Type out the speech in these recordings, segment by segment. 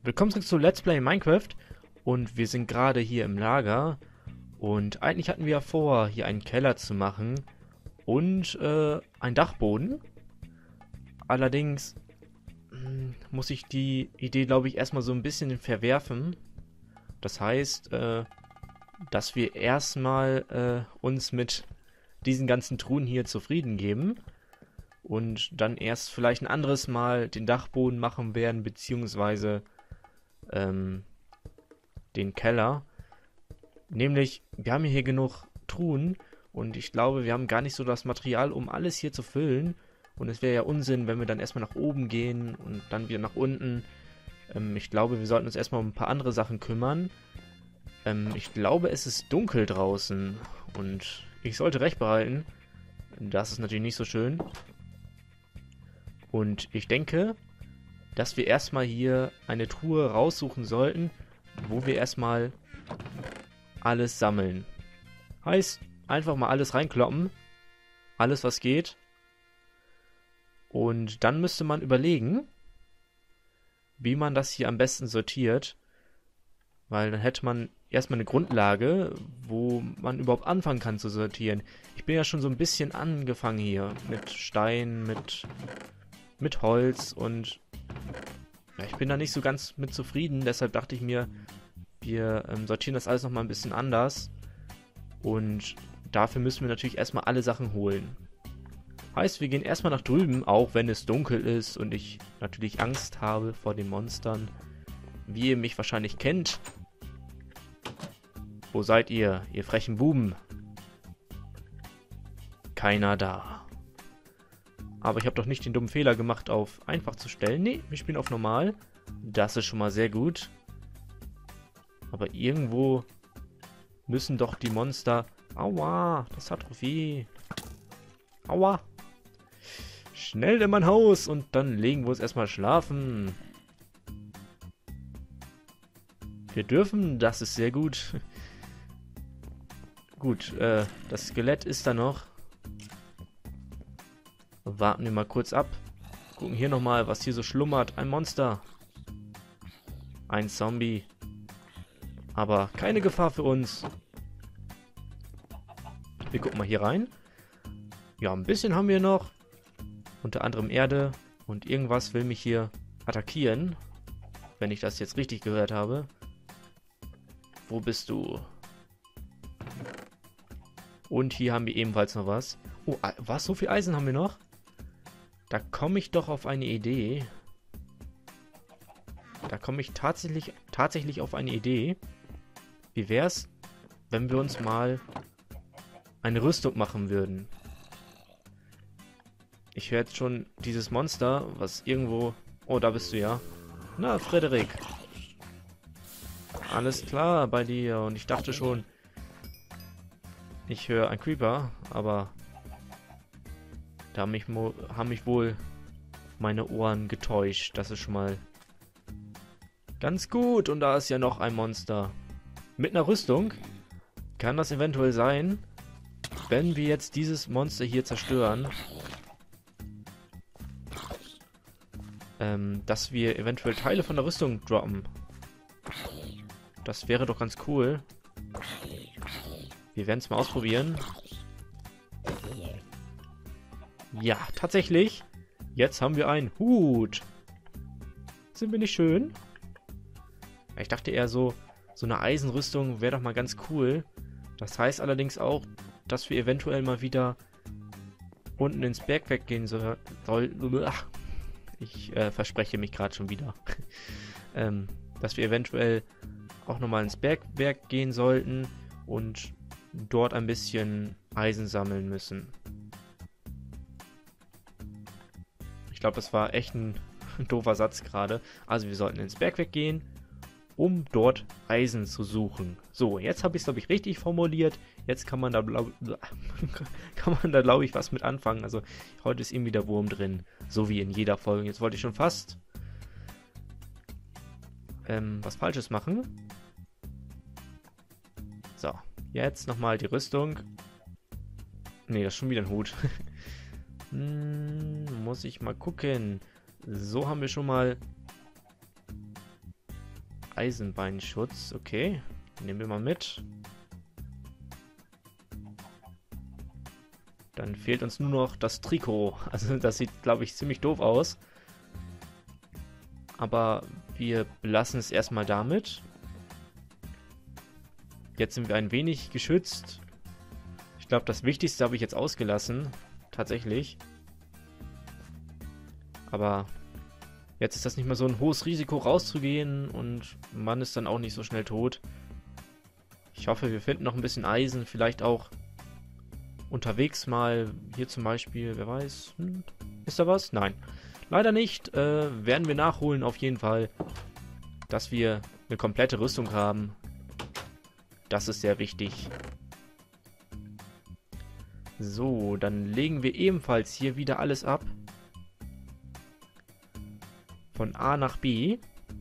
Willkommen zurück zu Let's Play Minecraft und wir sind gerade hier im Lager und eigentlich hatten wir ja vor, hier einen Keller zu machen und einen Dachboden. Allerdings muss ich die Idee, glaube ich, erstmal so ein bisschen verwerfen. Das heißt, dass wir erstmal uns mit diesen ganzen Truhen hier zufrieden geben und dann erst vielleicht ein anderes Mal den Dachboden machen werden, beziehungsweise den Keller. Nämlich, wir haben hier genug Truhen und ich glaube, wir haben gar nicht so das Material, um alles hier zu füllen. Und es wäre ja Unsinn, wenn wir dann erstmal nach oben gehen und dann wieder nach unten. Ich glaube, wir sollten uns erstmal um ein paar andere Sachen kümmern. Ich glaube, es ist dunkel draußen und ich sollte recht behalten. Das ist natürlich nicht so schön. Und ich denke, dass wir erstmal hier eine Truhe raussuchen sollten, wo wir erstmal alles sammeln. Heißt, einfach mal alles reinkloppen. Alles, was geht. Und dann müsste man überlegen, wie man das hier am besten sortiert. Weil dann hätte man erstmal eine Grundlage, wo man überhaupt anfangen kann zu sortieren. Ich bin ja schon so ein bisschen angefangen hier. Mit Stein, mit Holz und ja, ich bin da nicht so ganz mit zufrieden. Deshalb dachte ich mir, wir sortieren das alles nochmal ein bisschen anders. Und dafür müssen wir natürlich erstmal alle Sachen holen. Heißt, wir gehen erstmal nach drüben, auch wenn es dunkel ist und ich natürlich Angst habe vor den Monstern. Wie ihr mich wahrscheinlich kennt. Wo seid ihr, ihr frechen Buben? Keiner da. Aber ich habe doch nicht den dummen Fehler gemacht, auf einfach zu stellen. Nee, wir spielen auf normal. Das ist schon mal sehr gut. Aber irgendwo müssen doch die Monster... Aua, das hat doch weh. Aua. Schnell in mein Haus und dann legen wir uns erstmal schlafen. Wir dürfen, das ist sehr gut. Gut, das Skelett ist da noch. Warten wir mal kurz ab. Gucken hier nochmal, was hier so schlummert. Ein Monster. Ein Zombie. Aber keine Gefahr für uns. Wir gucken mal hier rein. Ja, ein bisschen haben wir noch. Unter anderem Erde. Und irgendwas will mich hier attackieren. Wenn ich das jetzt richtig gehört habe. Wo bist du? Und hier haben wir ebenfalls noch was. Oh, was? So viel Eisen haben wir noch? Da komme ich doch auf eine Idee. Da komme ich tatsächlich auf eine Idee. Wie wär's, wenn wir uns mal eine Rüstung machen würden? Ich höre jetzt schon dieses Monster, was irgendwo... Oh, da bist du ja. Na, Frederik. Alles klar bei dir. Und ich dachte schon, ich höre einen Creeper, aber da haben mich wohl meine Ohren getäuscht. Das ist schon mal ganz gut. Und da ist ja noch ein Monster. Mit einer Rüstung kann das eventuell sein, wenn wir jetzt dieses Monster hier zerstören, dass wir eventuell Teile von der Rüstung droppen. Das wäre doch ganz cool. Wir werden es mal ausprobieren. Ja, tatsächlich. Jetzt haben wir einen Hut. Sind wir nicht schön? Ich dachte eher so eine Eisenrüstung wäre doch mal ganz cool. Das heißt allerdings auch, dass wir eventuell mal wieder unten ins Bergwerk gehen sollen. Ich verspreche mich gerade schon wieder. Dass wir eventuell auch nochmal ins Bergwerk gehen sollten und dort ein bisschen Eisen sammeln müssen. Ich glaube, das war echt ein doofer Satz gerade. Also wir sollten ins Bergwerk gehen, um dort Eisen zu suchen. So, jetzt habe ich es, glaube ich, richtig formuliert. Jetzt kann man da, glaube ich, was mit anfangen. Also heute ist irgendwie der Wurm drin. So wie in jeder Folge. Jetzt wollte ich schon fast was Falsches machen. So, jetzt nochmal die Rüstung. Ne, das ist schon wieder ein Hut. Muss ich mal gucken. So haben wir schon mal Eisenbeinschutz. Okay, nehmen wir mal mit. Dann fehlt uns nur noch das Trikot. Also das sieht, glaube ich, ziemlich doof aus. Aber wir belassen es erstmal damit. Jetzt sind wir ein wenig geschützt. Ich glaube, das Wichtigste habe ich jetzt ausgelassen. Tatsächlich. Aber jetzt ist das nicht mehr so ein hohes Risiko rauszugehen und man ist dann auch nicht so schnell tot. Ich hoffe, wir finden noch ein bisschen Eisen. Vielleicht auch unterwegs mal. Hier zum Beispiel, wer weiß. Ist da was? Nein. Leider nicht. Werden wir nachholen auf jeden Fall. Dass wir eine komplette Rüstung haben. Das ist sehr wichtig. So, dann legen wir ebenfalls hier wieder alles ab. Von A nach B.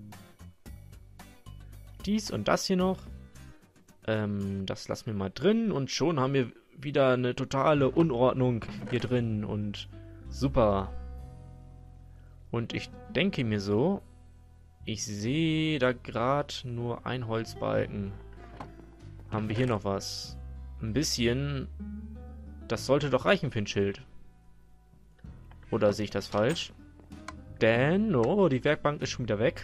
Dies und das hier noch. Das lassen wir mal drin. Und schon haben wir wieder eine totale Unordnung hier drin. Und super. Und ich denke mir so, ich sehe da gerade nur ein Holzbalken. Haben wir hier noch was? Ein bisschen. Das sollte doch reichen für ein Schild. Oder sehe ich das falsch? Denn, oh, die Werkbank ist schon wieder weg.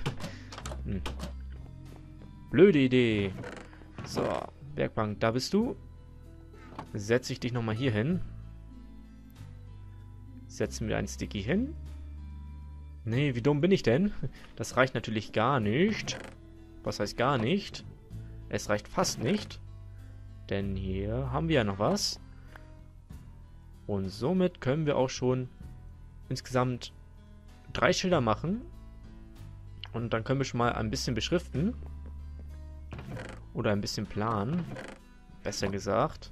Blöde Idee. So, Werkbank, da bist du. Setze ich dich nochmal hier hin. Setzen wir einen Sticky hin. Nee, wie dumm bin ich denn? Das reicht natürlich gar nicht. Was heißt gar nicht? Es reicht fast nicht. Denn hier haben wir ja noch was. Und somit können wir auch schon insgesamt 3 Schilder machen. Und dann können wir schon mal ein bisschen beschriften. Oder ein bisschen planen. Besser gesagt.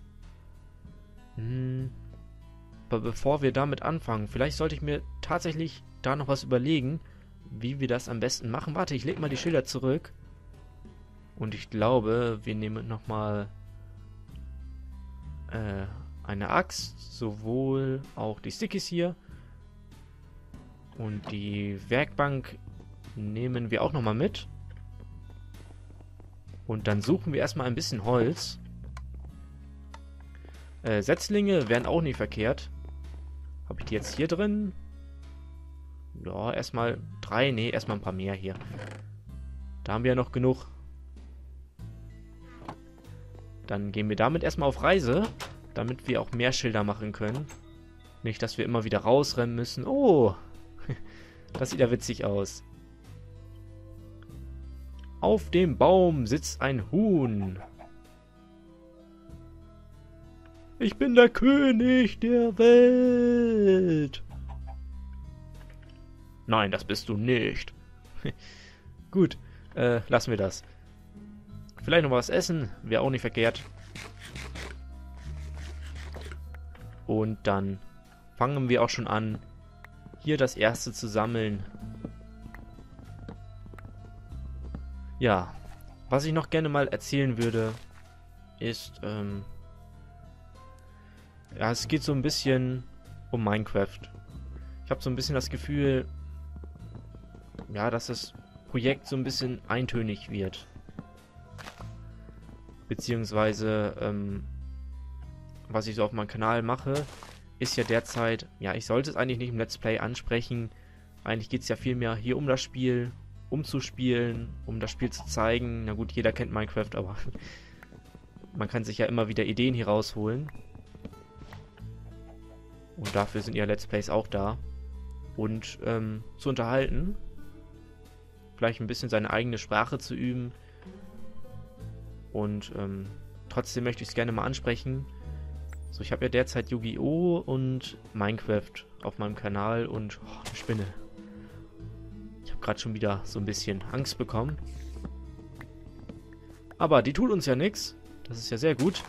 Aber bevor wir damit anfangen, vielleicht sollte ich mir tatsächlich da noch was überlegen, wie wir das am besten machen. Warte, ich lege mal die Schilder zurück. Und ich glaube, wir nehmen nochmal eine Axt, sowohl auch die Stickies hier. Und die Werkbank nehmen wir auch nochmal mit. Und dann suchen wir erstmal ein bisschen Holz. Setzlinge wären auch nicht verkehrt. Habe ich die jetzt hier drin? Ja, erstmal 3. Nee, erstmal ein paar mehr hier. Da haben wir ja noch genug. Dann gehen wir damit erstmal auf Reise, damit wir auch mehr Schilder machen können. Nicht, dass wir immer wieder rausrennen müssen. Oh, das sieht ja witzig aus. Auf dem Baum sitzt ein Huhn. Ich bin der König der Welt. Nein, das bist du nicht. Gut, lassen wir das. Vielleicht noch was essen, wäre auch nicht verkehrt. Und dann fangen wir auch schon an, hier das erste zu sammeln. Ja, was ich noch gerne mal erzählen würde, ist, ja, es geht so ein bisschen um Minecraft. Ich habe so ein bisschen das Gefühl, ja, dass das Projekt so ein bisschen eintönig wird. Beziehungsweise, was ich so auf meinem Kanal mache, ist ja derzeit, ja, ich sollte es eigentlich nicht im Let's Play ansprechen. Eigentlich geht es ja vielmehr hier um das Spiel, um zu spielen, um das Spiel zu zeigen. Na gut, jeder kennt Minecraft, aber man kann sich ja immer wieder Ideen hier rausholen. Und dafür sind ja Let's Plays auch da. Und zu unterhalten. Vielleicht ein bisschen seine eigene Sprache zu üben. Und trotzdem möchte ich es gerne mal ansprechen. So, ich habe ja derzeit Yu-Gi-Oh! Und Minecraft auf meinem Kanal und eine Spinne. Ich habe gerade schon wieder so ein bisschen Angst bekommen. Aber die tut uns ja nichts. Das ist ja sehr gut.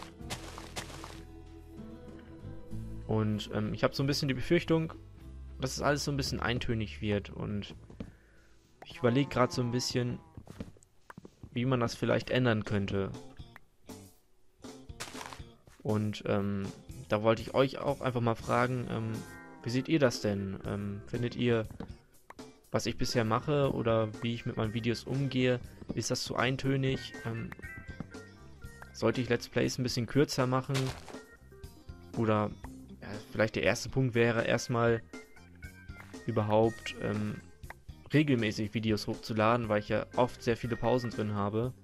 Und ich habe so ein bisschen die Befürchtung, dass es alles so ein bisschen eintönig wird. Und ich überlege gerade so ein bisschen, wie man das vielleicht ändern könnte. Und da wollte ich euch auch einfach mal fragen, wie seht ihr das denn? Findet ihr, was ich bisher mache oder wie ich mit meinen Videos umgehe. Ist das zu eintönig? Sollte ich Let's Plays ein bisschen kürzer machen? Oder ja, vielleicht der erste Punkt wäre erstmal überhaupt regelmäßig Videos hochzuladen, weil ich ja oft sehr viele Pausen drin habe.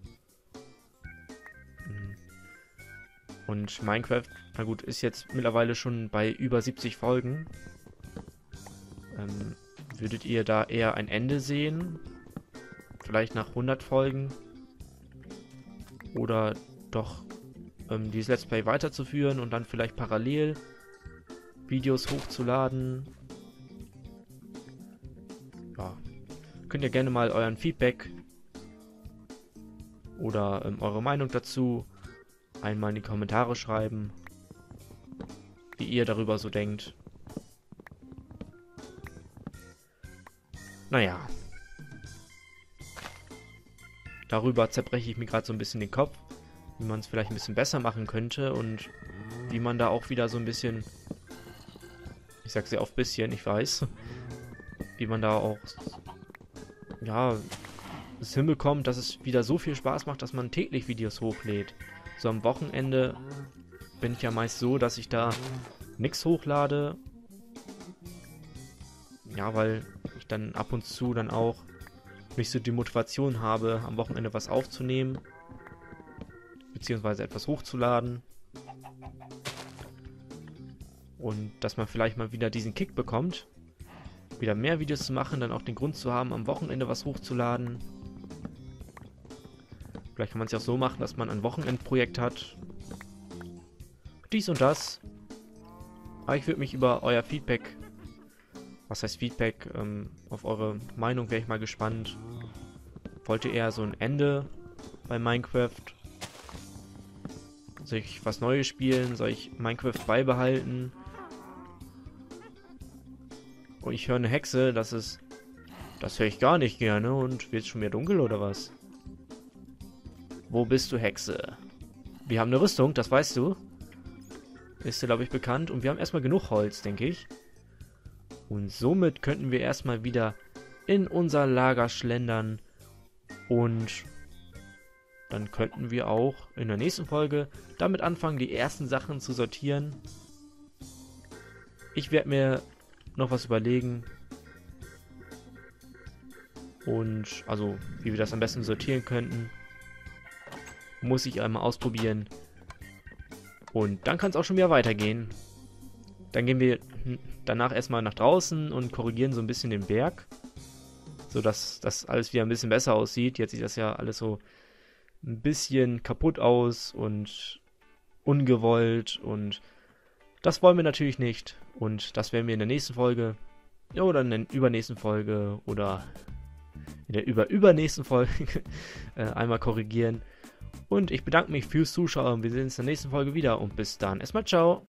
Und Minecraft, na gut, ist jetzt mittlerweile schon bei über 70 Folgen. Würdet ihr da eher ein Ende sehen? Vielleicht nach 100 Folgen? Oder doch dieses Let's Play weiterzuführen und dann vielleicht parallel Videos hochzuladen? Ja, könnt ihr gerne mal euren Feedback oder eure Meinung dazu einmal in die Kommentare schreiben, wie ihr darüber so denkt. Naja. Darüber zerbreche ich mir gerade so ein bisschen den Kopf, wie man es vielleicht ein bisschen besser machen könnte und wie man da auch wieder so ein bisschen, ich sag sehr oft bisschen, ich weiß, wie man da auch, ja, es hinbekommt, dass es wieder so viel Spaß macht, dass man täglich Videos hochlädt. So am Wochenende bin ich ja meist so, dass ich da nichts hochlade. Ja, weil ich dann ab und zu dann auch nicht so die Motivation habe, am Wochenende was aufzunehmen. Beziehungsweise etwas hochzuladen. Und dass man vielleicht mal wieder diesen Kick bekommt, wieder mehr Videos zu machen, dann auch den Grund zu haben, am Wochenende was hochzuladen. Vielleicht kann man es ja auch so machen, dass man ein Wochenendprojekt hat. Dies und das. Aber ich würde mich über euer Feedback, was heißt Feedback, auf eure Meinung wäre ich mal gespannt. Wollt ihr eher so ein Ende bei Minecraft? Soll ich was Neues spielen? Soll ich Minecraft beibehalten? Und ich höre eine Hexe, das höre ich gar nicht gerne und wird es schon wieder dunkel oder was? Wo bist du, Hexe? Wir haben eine Rüstung, das weißt du. Ist dir, glaube ich, bekannt. Und wir haben erstmal genug Holz, denke ich. Und somit könnten wir erstmal wieder in unser Lager schlendern. Und dann könnten wir auch in der nächsten Folge damit anfangen, die ersten Sachen zu sortieren. Ich werde mir noch was überlegen. Und also, wie wir das am besten sortieren könnten. Muss ich einmal ausprobieren. Und dann kann es auch schon wieder weitergehen. Dann gehen wir danach erstmal nach draußen und korrigieren so ein bisschen den Berg. Sodass das alles wieder ein bisschen besser aussieht. Jetzt sieht das ja alles so ein bisschen kaputt aus und ungewollt. Und das wollen wir natürlich nicht. Und das werden wir in der nächsten Folge oder in der übernächsten Folge oder in der übernächsten Folge einmal korrigieren. Und ich bedanke mich fürs Zuschauen. Wir sehen uns in der nächsten Folge wieder und bis dann. Erstmal ciao.